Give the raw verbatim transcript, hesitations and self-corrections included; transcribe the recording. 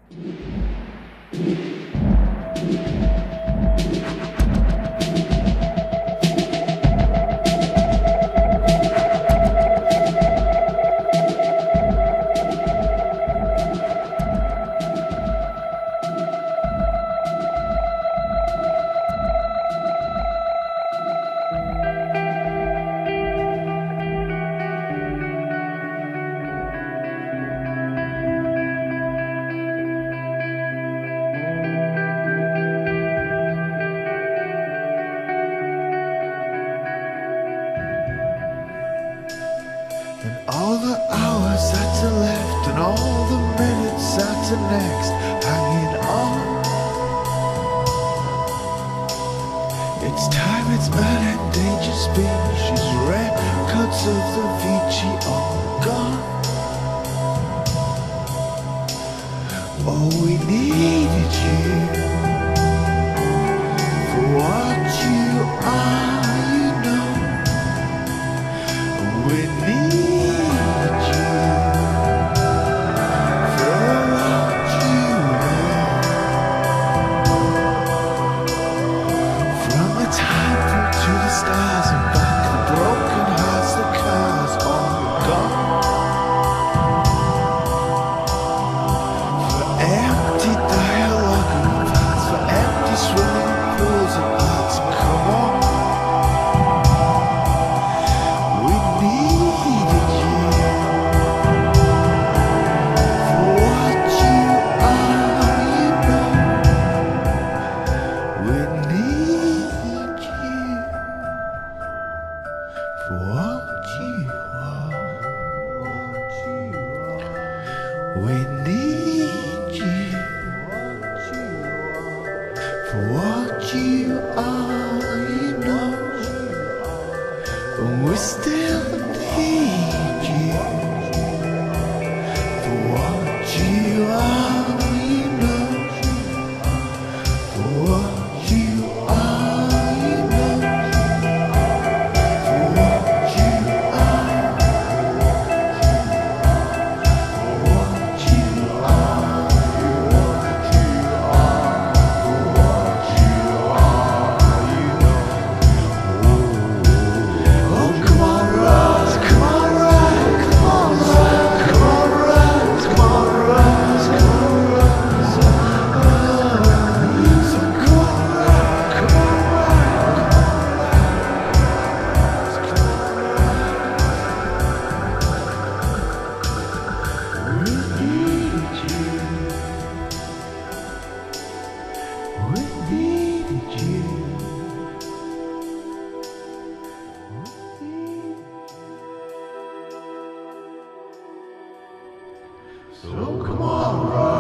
And all the hours that are left, and all the minutes that are next, hanging on. It's time, it's an endangered species. Records of the Vici all gone. Oh, we needed you for what you are, you know. We need stars and back, the broken hearts, the cars, all gone. For empty dialogue and paths, for empty swimming pools and hearts, come on. We needed you for what you are, you know. We needed you for what you are, what you are. We need you for what you are, you know. And we still need you for what you are, you know. For what you are, you know. We needed you. So come on, right?